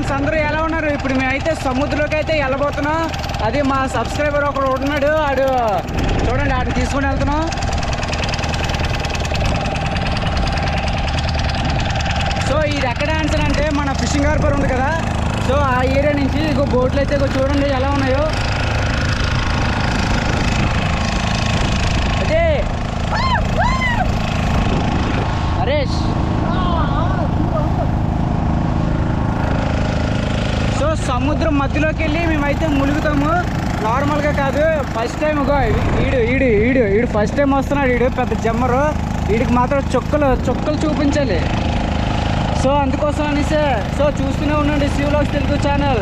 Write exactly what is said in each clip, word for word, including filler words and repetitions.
Friends అందరూ ఎలా ఉన్నారు? ఇప్పుడు మేమైతే సముద్రంలోకి అయితే వెళ్ళబోతున్నాం. అది మా సబ్స్క్రైబర్ ఒకడు ఉంటున్నాడు, ఆడు చూడండి, ఆడు తీసుకుని వెళ్తున్నాం. సో ఇది ఎక్కడ ఆన్సర్ అంటే మన ఫిషింగ్ హార్బర్ ఉంది కదా, సో ఆ ఏరియా నుంచి ఇగో బోట్లు అయితే ఇగో చూడండి ఎలా ఉన్నాయో. అదే హరేష్. సో సముద్రం మధ్యలోకి వెళ్ళి మేమైతే ములుగుతాము, నార్మల్గా కాదు. ఫస్ట్ టైం ఇగో ఈడు ఈడు ఈడు ఈడు ఫస్ట్ టైం వస్తున్నాడు. ఈడు పెద్ద జమ్మరు, వీడికి మాత్రం చుక్కలు చుక్కలు చూపించాలి. సో అందుకోసం అనేసి సో చూస్తూనే ఉండండి సి వ్లాగ్స్ తెలుగు ఛానల్.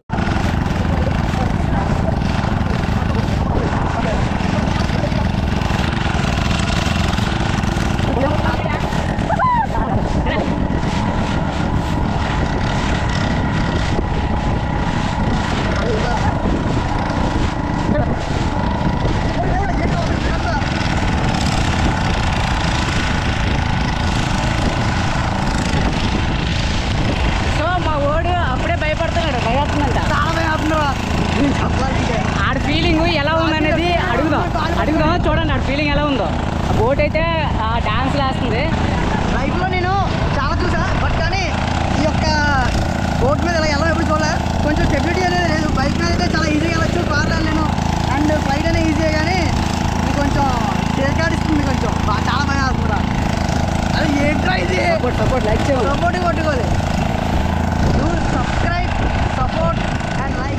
ఆడ ఫీలింగ్ ఎలా ఉందనేది అడుగుదాం అడుగుదాం చూడండి ఆడ ఫీలింగ్ ఎలా ఉందో. ఆ బోట్ అయితే డాన్స్ వేస్తుంది. లైఫ్లో నేను చాలా చూసా, బట్ కానీ ఈ యొక్క బోట్ మీద ఇలా ఎలా ఎప్పుడు చూడలే. కొంచెం స్టెబిలిటీ అనేది లేదు. బైక్ మీద అయితే చాలా ఈజీగా వెళ్ళచ్చు, కార్లో వెళ్ళాను, అండ్ ఫ్లైట్ అనేది ఈజీగా, కానీ ఇది కొంచెం చేకాడిస్తుంది, కొంచెం చాలా భయం ఆడుకుంటా. అది ఏంట్రా ఇది? సపోర్ట్ సపోర్ట్ లైక్ చేయాలి, సపోర్ట్ కొట్టుకోవాలి. Subscribe, support and like.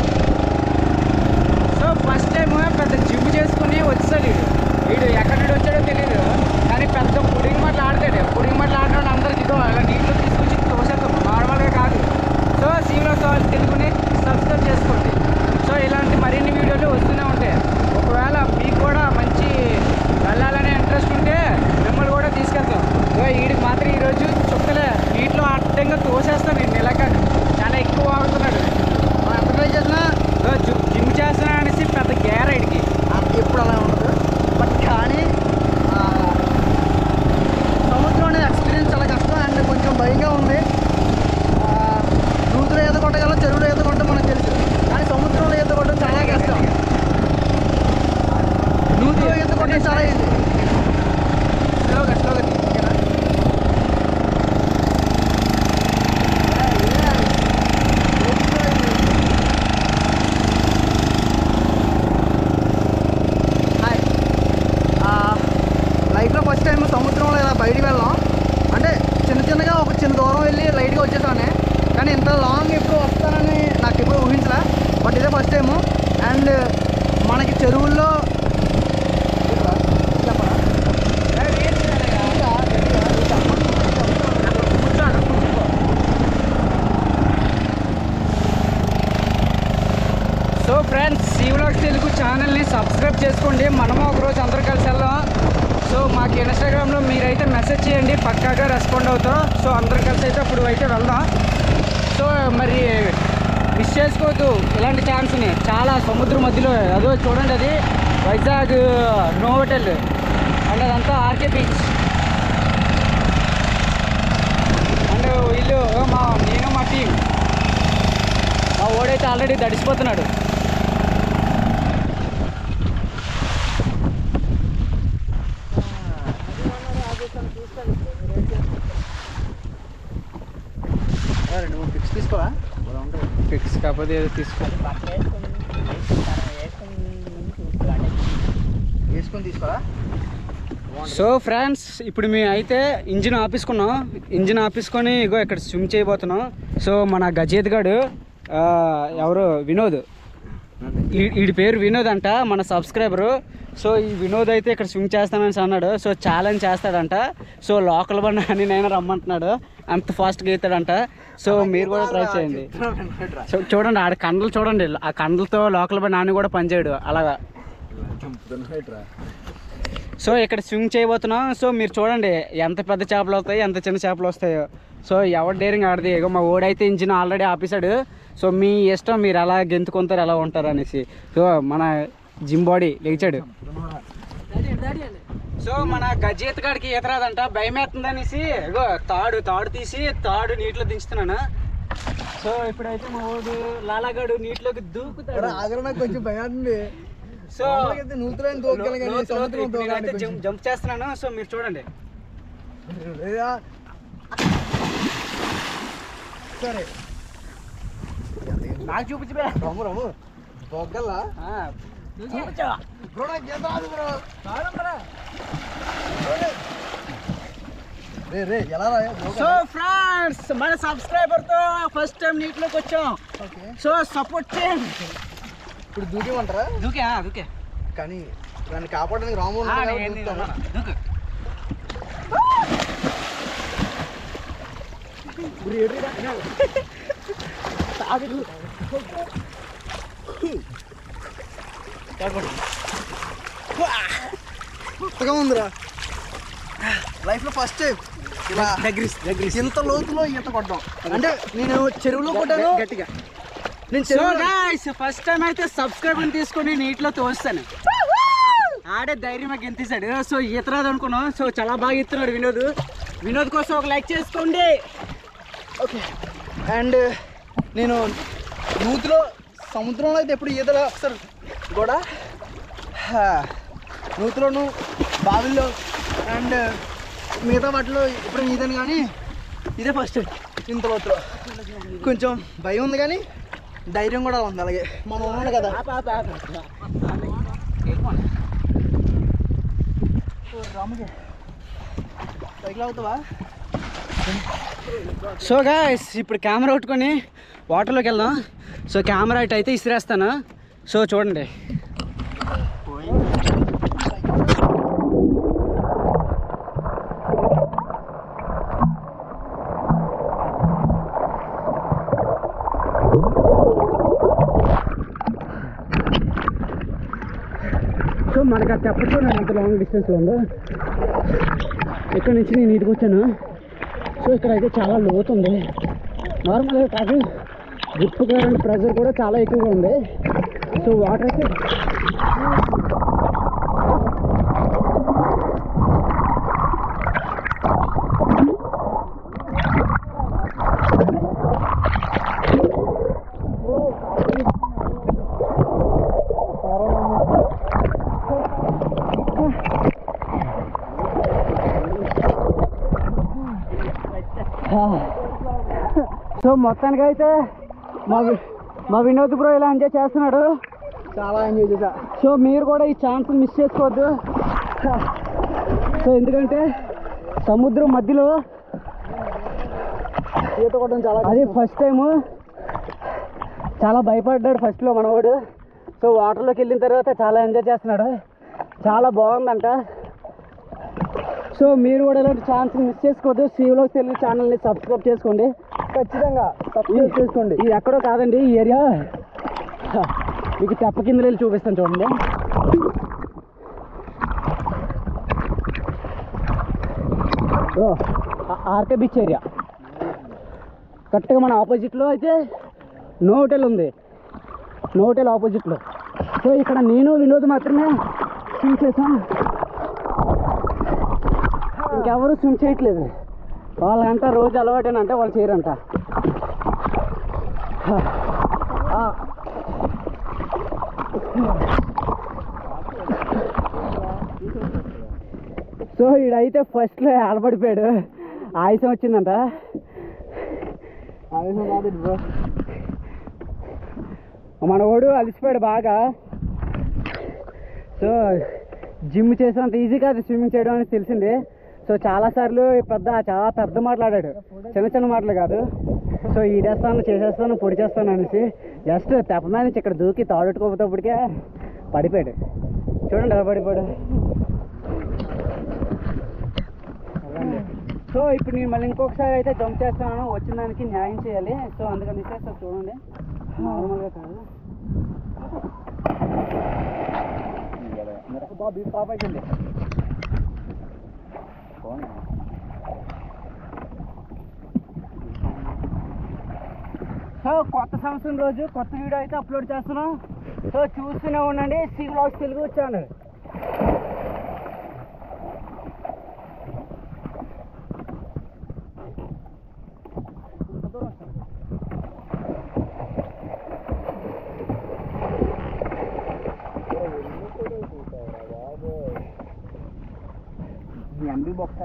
So first time పెద్ద జిమ్ చేసుకుని వచ్చాడు వీడు. వీడు ఎక్కడి నుండి వచ్చాడో తెలియదు, కానీ పెద్ద పుడింగ్ మాటలు ఆడతాడు. పుడింగ్ మాటలు ఆడడం అందరికి ఇదో అలా నీటిలో తీసుకొచ్చి తోసేస్తాం, నార్మల్గా కాదు. సో సి వ్లాగ్స్ తెలుగుని సబ్స్క్రైబ్ చేసుకోండి. సో ఇలాంటి మరిన్ని వీడియోలు వస్తూనే ఉంటాయి. ఒకవేళ మీకు కూడా మంచి వెళ్ళాలనే ఇంట్రెస్ట్ ఉంటే మిమ్మల్ని కూడా తీసుకెళ్తాం. సో వీడికి మాత్రం ఈరోజు చుక్కలే నీటిలో అడ్డంగా తోసేస్తాను. నేను ఇలాగ చాలా ఎక్కువ ఆగుతున్నాడు. మనం ఎంత ట్రై చేసినా జిమ్ చేస్తున్నా అనేసి పెద్ద గేర్ ఐడికి ఎప్పుడు అలా ఉండదు. బట్ కానీ సముద్రం అనేది ఎక్స్పీరియన్స్ చాలా కష్టం అండ్ కొంచెం భయంగా ఉంది. నూతులో ఈత కొట్టగలం, చెరువులో ఈత కొట్టడం మనకు తెలుసు, కానీ సముద్రంలో ఈత కొట్టడం చాలా కష్టం. నూతులో ఈత కొట్టడం చాలా ఈజీ. స్లోగా స్లోగా ఓకేనా? లైఫ్లో ఫస్ట్ టైం సముద్రంలో ఇలా బయటికి వెళ్ళాం. అంటే చిన్న చిన్నగా ఒక చిన్న దూరం వెళ్ళి లైట్గా వచ్చేసానే, కానీ ఇంత లాంగ్ ఎప్పుడు వస్తానని నాకు ఎప్పుడు ఊహించలే. బట్ ఇదే ఫస్ట్ టైము. అండ్ మనకి చెరువుల్లో చెప్పరా so friends C vlogs Telugu ఛానల్ని సబ్స్క్రైబ్ చేసుకోండి. మనము ఒకరోజు అందరూ కలిసి వెళ్దాం. సో మాకు ఇన్స్టాగ్రామ్లో మీరైతే మెసేజ్ చేయండి, పక్కాగా రెస్పాండ్ అవుతాం. సో అందరూ కలిసి అయితే అప్పుడు అయితే వెళ్దాం. సో మరి మిస్ చేసుకోవద్దు ఇలాంటి ఛాన్స్ని. చాలా సముద్రం మధ్యలో అదో చూడండి, అది వైజాగ్ నోవోటెల్ అండ్ అదంతా ఆర్కే బీచ్. అండ్ వీళ్ళు మా నేను మా టీం, మా ఓడైతే ఆల్రెడీ తడిసిపోతున్నాడు. రెండు మూడు పిక్స్ తీసుకోవా? ఫిక్స్ కాకపోతే ఏదో తీసుకో, వేసుకొని తీసుకోవాలా? సో ఫ్రెండ్స్ ఇప్పుడు మేము అయితే ఇంజిన్ ఆపేసుకున్నాం. ఇంజిన్ ఆపేసుకొని ఇగో ఇక్కడ స్విమ్ చేయబోతున్నాం. సో మన గజేత్ గాడు ఎవరు వినోద్, వీడి పేరు వినోద్ అంట, మన సబ్స్క్రైబరు. సో ఈ వినోద్ అయితే ఇక్కడ స్విమ్ చేస్తానని అన్నాడు. సో ఛాలెంజ్ చేస్తాడంట. సో లోకల్ బండి అని నేను రమ్మంటున్నాడు, అంత ఫాస్ట్గా అవుతాడంట. సో మీరు కూడా ట్రై చేయండి. సో చూడండి ఆడ కండలు చూడండి, ఆ కండలతో లోకల్ బండి నాని కూడా పనిచేయడు అలాగా. సో ఇక్కడ స్విమ్ చేయబోతున్నాం. సో మీరు చూడండి ఎంత పెద్ద చేపలు వస్తాయి, ఎంత చిన్న చేపలు వస్తాయో. సో ఎవరు డేరింగ్ ఆడది. ఇగో మా ఓడైతే ఇంజిన్ ఆల్రెడీ ఆపేశాడు. సో మీ ఇష్టం, మీరు ఎలా గెంతుకుంటారు ఎలా ఉంటారు అనేసి. సో మన జిమ్ బాడీ లేచాడు. సో మన గజేత్ గాడికి ఈత రాదంట, భయం వేస్తుంది అనేసి ఇగో తాడు తాడు తీసి తాడు నీటిలో దించుతున్నాను. సో ఇప్పుడైతే మా వాడు లాలాగాడు నీటిలోకి దూకుతాడు. ఆగర నాకు కొంచెం భయం ఉంది. సో నూతులో జంప్ చేస్తున్నాను. సో మీరు చూడండి. సరే నాకు చూపించి రమ్ము రమ్ము బొగ్గల్లా సో ఫ్రెండ్స్ మన సబ్స్క్రైబర్ తో ఫస్ట్ టైం నీటిలోకి వచ్చాం. సో సపోర్ట్ చేయండి. ఇప్పుడు దూకేమంటారా? దూకే దూకే కానీ దాన్ని కాపాడడానికి రాము దూకు. కొత్తగా ఉందిరా లైఫ్ లో ఫస్ట్ టైం ఇలా ఇంత లోతులో ఈత కొట్టడం. అంటే నేను చెరువులో కొట్టాను గట్టిగా. నేను చెరువు ఫస్ట్ టైం అయితే సబ్స్క్రైబర్ తీసుకొని నీటిలో తోస్తాను. ఆడే ధైర్యంగా గెంతేశాడు. సో ఈత రాదు అనుకున్నాం. సో చాలా బాగా ఇస్తున్నాడు వినోద్. వినోద్ కోసం ఒక లైక్ చేసుకోండి. ఓకే. అండ్ నేను నూతిలో సముద్రంలో అయితే ఎప్పుడు ఈతలో అసలు కూడా నూతిలోను బావిల్లో అండ్ మిగతా వాటిలో ఎప్పుడు ఈదాను, కానీ ఇదే ఫస్ట్ ఇంత లోతులో కొంచెం భయం ఉంది, కానీ ధైర్యం కూడా ఉంది. అలాగే మనం ఉన్నాడు కదా. రాముకి సైకిల్ అవుతావా? సో గాయ్స్ ఇప్పుడు కెమెరా పెట్టుకొని వాటర్లోకి వెళ్దాం. సో కెమెరా ఇటు అయితే ఇసిరేస్తాను. సో చూడండి. సో మనకు అది చెప్పచ్చు నేను ఎంత లాంగ్ డిస్టెన్స్లో ఉందో. ఇక్కడ నుంచి నేను నీటికి వచ్చాను. సో ఇక్కడ అయితే చాలా లోతు ఉంది. నార్మల్గా కాదు, గుప్పు కరెంట్ ప్రెషర్ కూడా చాలా ఎక్కువగా ఉంది. సో వాటర్ అయితే సో మొత్తానికి అయితే మా మా వినోద్ బ్రో ఇలా ఎంజాయ్ చేస్తున్నాడు. చాలా ఎంజాయ్ చేశా. సో మీరు కూడా ఈ ఛాన్స్ మిస్ చేసుకోవద్దు. సో ఎందుకంటే సముద్రం మధ్యలో ఈత కొట్టడం చాలా అది ఫస్ట్ టైము. చాలా భయపడ్డాడు ఫస్ట్లో మనవాడు. సో వాటర్లోకి వెళ్ళిన తర్వాత చాలా ఎంజాయ్ చేస్తున్నాడు. చాలా బాగుందంట. సో మీరు కూడా ఇలాంటి ఛాన్స్ మిస్ చేసుకోవద్దు. శ్రీవ్లాగ్స్ తెలుగు ఛానల్ని సబ్స్క్రైబ్ చేసుకోండి. ఖచ్చితంగా సబ్స్క్రైబ్ చేసుకోండి. ఇది ఎక్కడో కాదండి, ఈ ఏరియా. మీకు తెప్ప కింద వెళ్ళి చూపిస్తాను చూడండి. ఓ ఆర్కే బీచ్ ఏరియా. కరెక్ట్గా మన ఆపోజిట్లో అయితే నో హోటల్ ఉంది. నో హోటల్ ఆపోజిట్లో. సో ఇక్కడ నేను వినోద్ మాత్రమే స్విమ్ చేసాం. ఇంకెవరు స్విమ్ చేయట్లేదు. వాళ్ళంట రోజు అలవాటేనంటే వాళ్ళు చేయరంట. సో ఈడైతే ఫస్ట్లో ఆడపడిపోయాడు. ఆయుసం వచ్చిందంట. ఆవేశం కాదు బ్రో, మనవాడు అలసిపోయాడు బాగా. సో జిమ్ చేసినంత ఈజీ కాదు స్విమ్మింగ్ చేయడం అని తెలిసింది. సో చాలాసార్లు పెద్ద చాలా పెద్ద మాట్లాడాడు, చిన్న చిన్న మాటలు కాదు. సో ఈడేస్తాను, చేసేస్తాను, పొడి చేస్తాను అనేసి జస్ట్ తెప్ప మీద నుంచి ఇక్కడ దూకి తాడుకోపోతేప్పటికే పడిపోయాడు. చూడండి ఎలా పడిపోయాడు. సో ఇప్పుడు నేను మళ్ళీ ఇంకొకసారి అయితే జంప్ చేస్తున్నాను. వచ్చిన దానికి న్యాయం చేయాలి. సో అందుకని సార్ చూడండి, నార్మల్గా కాదు. బాబు పాప అయిపోయింది. సో కొత్త సంవత్సరం రోజు కొత్త వీడియో అయితే అప్లోడ్ చేస్తున్నాం. సో చూస్తూనే ఉండండి శ్రీవ్లాగ్స్ తెలుగు ఛానల్. ఈ బొక్క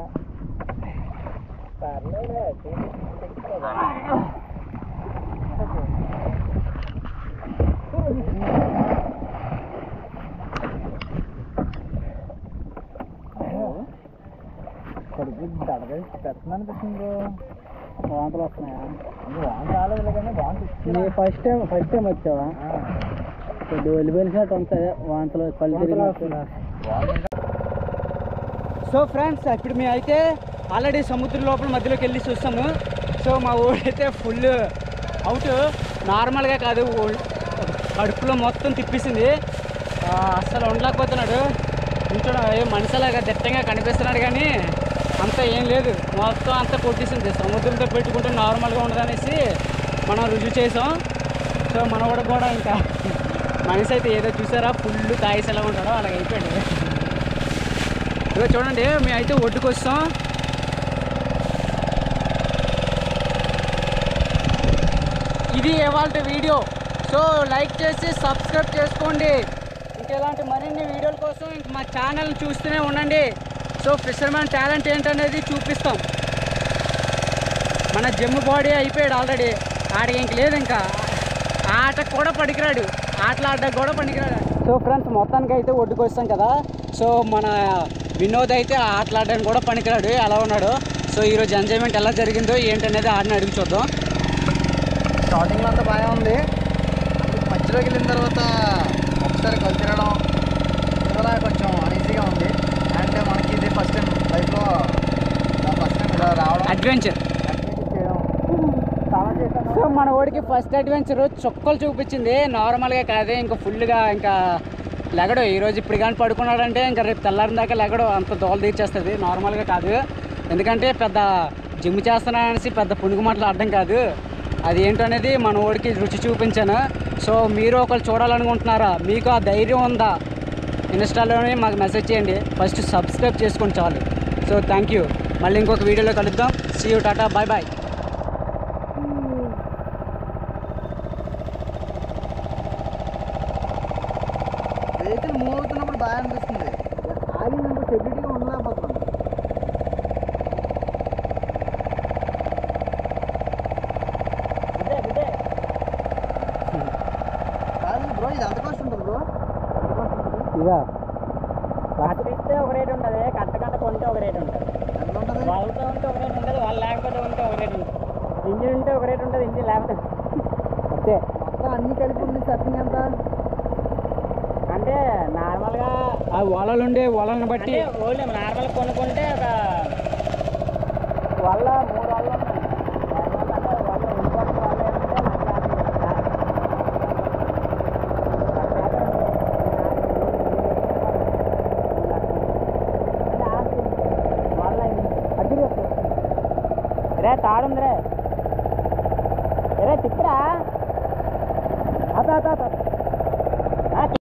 కడుపు దడగా పెట్టను అనిపిస్తుంది. వాంతలు వస్తున్నాయా? వాంత రాలేదు కానీ వాంత ఫస్ట్ టైం ఫస్ట్ టైం వచ్చావా? కొద్దిగా వెళ్ళిపోయినట్టు ఉంటుంది వాంతలు పళ్ళు తిరిగి. సో ఫ్రెండ్స్ ఇప్పుడు మేము అయితే ఆల్రెడీ సముద్రం లోపల మధ్యలోకి వెళ్ళి చూస్తాము. సో మా ఊడైతే ఫుల్ అవుట్, నార్మల్గా కాదు కడుపులో మొత్తం తిప్పేసింది. అస్సలు ఉండలేకపోతున్నాడు. ఇంట్లో ఏ మనిషిలాగా దట్టంగా కనిపిస్తున్నాడు కానీ అంత ఏం లేదు, మొత్తం అంతా కొట్టేసింది. సముద్రంతో పెట్టుకుంటే నార్మల్గా ఉండదనేసి మనం రుజువు చేసాం. సో మనవాడు కూడా ఇంకా మనిషి అయితే ఏదో చూసారా ఫుల్ తాయిస్ ఎలా ఉంటాడో అలాగ అయిపోయాడు. ఇదిగో చూడండి మేము అయితే ఒడ్డుకు వస్తాం. ఇది ఇవాళ వీడియో. సో లైక్ చేసి సబ్స్క్రైబ్ చేసుకోండి. ఇంకెలాంటి మరిన్ని వీడియోల కోసం ఇంక మా ఛానల్ చూస్తూనే ఉండండి. సో ఫిషర్మ్యాన్ టాలెంట్ ఏంటనేది చూపిస్తాం. మన జిమ్ బాడీ అయిపోయాడు ఆల్రెడీ, ఆడికి ఇంక లేదు, ఇంకా ఆటకు కూడా పనికిరాడు, ఆటలు ఆడడానికి కూడా పనికిరాడు. సో ఫ్రెండ్స్ మొత్తానికి అయితే ఒడ్డుకు వస్తాం కదా. సో మన వినోద్ అయితే ఆటలాడడానికి కూడా పనికిరాడు, ఎలా ఉన్నాడు. సో ఈరోజు ఎంజాయ్మెంట్ ఎలా జరిగిందో ఏంటనేది ఆడిని అడిగి చూద్దాం. స్టార్టింగ్లో అంతా బాగా ఉంది, మధ్యలోకి వెళ్ళిన తర్వాత ఒకసారి కలిసి తిరగడం ఇలా కొంచెం అనీజీగా ఉంది. అండ్ మనకి ఇది ఫస్ట్ టైం లైఫ్లో ఫస్ట్ టైం ఇలా రావడం, అడ్వెంచర్ చేయడం చాలా చేశాను. సో మన ఓడికి ఫస్ట్ అడ్వెంచర్ చుక్కలు చూపించింది, నార్మల్గా కాదే. ఇంకా ఫుల్గా ఇంకా లెగడు ఈరోజు. ఇప్పుడు కానీ పడుకున్నాడంటే ఇంకా రేపు తెల్లారిన దాకా లెగడు, అంత దోలు తీర్చేస్తుంది. నార్మల్గా కాదు, ఎందుకంటే పెద్ద జిమ్ చేస్తున్నాననేసి పెద్ద పునుగు మాటలు ఆడడం కాదు. అది ఏంటనేది మన ఓడికి రుచి చూపించాను. సో మీరు ఒకరు చూడాలనుకుంటున్నారా, మీకు ఆ ధైర్యం ఉందా, ఇన్స్టాలోనే మాకు మెసేజ్ చేయండి. ఫస్ట్ సబ్స్క్రైబ్ చేసుకొని చాలు. So thank you. మళ్ళీ ఇంకొక వీడియోలో కలుద్దాం. See you, tata, bye bye. Vehicle move అవుతున్నప్పుడు బాగా అనిపిస్తుంది, ఆగినప్పుడు సెక్యూరిటీగా ఉండలేకపోతున్నాం. కాదు బ్రో, ఇది ఎంత కాస్ట్ ఉంటుంది బ్రో? ఇదా కట్టిస్తే ఒక రేట్ ఉంటుంది, కట్టకంట కొంటే ఒక రేట్ ఉంటుంది. ఎంత ఉంటుంది? వాళ్ళతో ఉంటే ఒక రేట్ ఉంటుంది, వాళ్ళు లేకపోతే ఉంటే ఒక రేట్ ఉంటుంది. ఇంజిన్ ఉంటే ఒక రేట్ ఉంటుంది, ఇంజిన్ లేకపోతే అంతే. మొత్తం అన్ని కలిపి ఉంది సర్చింగ్ ఎంత? అంటే నార్మల్గా ఆ వలలు ఉండే వలలను బట్టి ఓన్లీ నార్మల్ కొనుక్కుంటే ఒక వల్ల మూడు వల్ల ఉన్నాయి. అంటే వల్ల ఇంపార్టెంట్ వల్ల రే తాడుందిరే రే తిప్పురా అత